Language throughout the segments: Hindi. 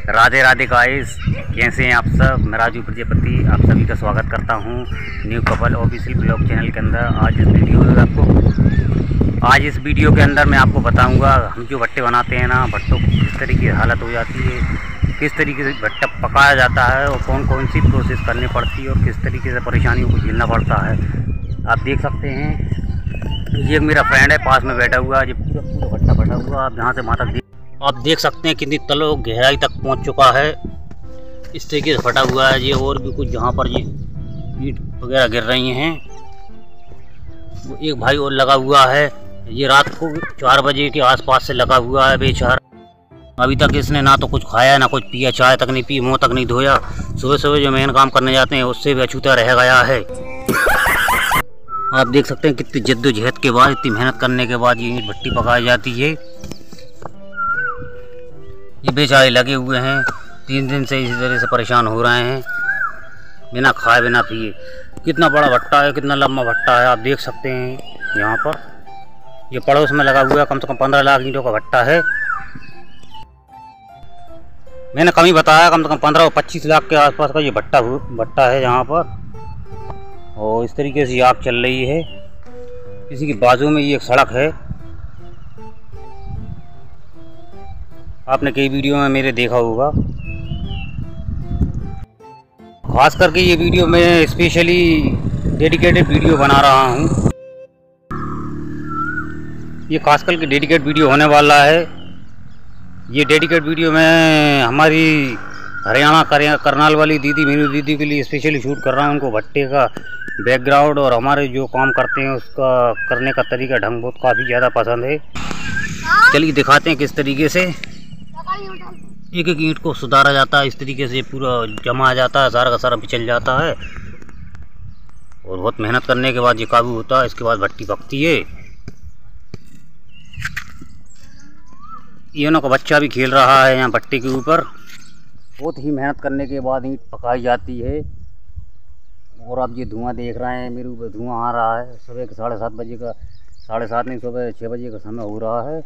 राधे राधे गाइस, कैसे हैं आप सब। मैं राजू प्रजापति आप सभी का स्वागत करता हूं new couple official blog channel के अंदर। आज इस वीडियो के अंदर मैं आपको बताऊंगा हम जो भट्टे बनाते हैं ना, भट्टों की किस तरीके की हालत हो जाती है, किस तरीके से भट्टा पकाया जाता है और कौन कौन सी प्रोसेस करनी पड़ती है और किस तरीके से परेशानियों को झेलना पड़ता है। आप देख सकते हैं ये मेरा फ्रेंड है, पास में बैठा हुआ है। ये पूरा पूरा भट्टा फटा हुआ, आप यहाँ से वहाँ तक आप देख सकते हैं कितनी तलो गहराई तक पहुँच चुका है। इस तरीके से फटा हुआ है ये। और भी कुछ जहाँ पर ये ईंट वगैरह गिर रही हैं, वो एक भाई और लगा हुआ है। ये रात को 4 बजे के आसपास से लगा हुआ है बेचारा। अभी तक इसने ना तो कुछ खाया ना कुछ पिया, चाय तक नहीं पी, मुँह तक नहीं धोया। सुबह सुबह जो मेहनत काम करने जाते हैं उससे भी अछूता रह गया है। आप देख सकते हैं कितनी जद्दोजहद के बाद, इतनी मेहनत करने के बाद ये ईंट भट्टी पकाई जाती है। ये बेचारे लगे हुए हैं 3 दिन से इसी तरह से परेशान हो रहे हैं, बिना खाए बिना पिए। कितना बड़ा भट्टा है, कितना लंबा भट्टा है, आप देख सकते हैं। यहाँ पर ये पड़ोस में लगा हुआ है, कम से कम 15 लाख ईंटों का भट्टा है। मैंने कम ही बताया, कम से कम 15 और 25 लाख के आसपास का ये भट्टा है यहाँ पर। और इस तरीके से आग चल रही है। इसी के बाजू में ये एक सड़क है, आपने कई वीडियो में मेरे देखा होगा। खास करके ये वीडियो मैं स्पेशली डेडिकेटेड वीडियो बना रहा हूँ। ये खास करके डेडिकेट वीडियो होने वाला है। ये डेडिकेट वीडियो मैं हमारी हरियाणा करनाल वाली दीदी, मेरी दीदी के लिए स्पेशली शूट कर रहा हूँ। उनको भट्टे का बैकग्राउंड और हमारे जो काम करते हैं उसका करने का तरीका ढंग बहुत काफ़ी ज़्यादा पसंद है। चलिए दिखाते हैं किस तरीके से एक एक ईंट को सुधारा जाता है। इस तरीके से पूरा जमा आ जाता है, सारा का सारा पिछल जाता है और बहुत मेहनत करने के बाद ये काबू होता है। इसके बाद भट्टी पकती है। ईंटों का बच्चा भी खेल रहा है यहाँ भट्टी के ऊपर। बहुत ही मेहनत करने के बाद ईंट पकाई जाती है। और आप ये धुआं देख रहे हैं, मेरे ऊपर धुआं आ रहा है। सुबह के 7:30 बजे का, 7:30 नहीं, सुबह 6 बजे का समय हो रहा है।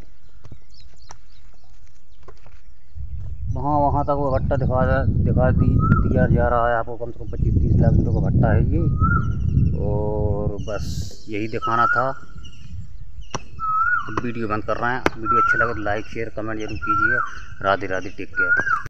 वहाँ तक वो भट्टा दिखा दिया जा रहा है आपको। कम से कम 25-30 लाख ईंटों का भट्टा है ये। और बस यही दिखाना था। वीडियो बंद कर रहे हैं। वीडियो अच्छा लगा तो लाइक शेयर कमेंट जरूर कीजिएगा। Radhe Radhe, take care.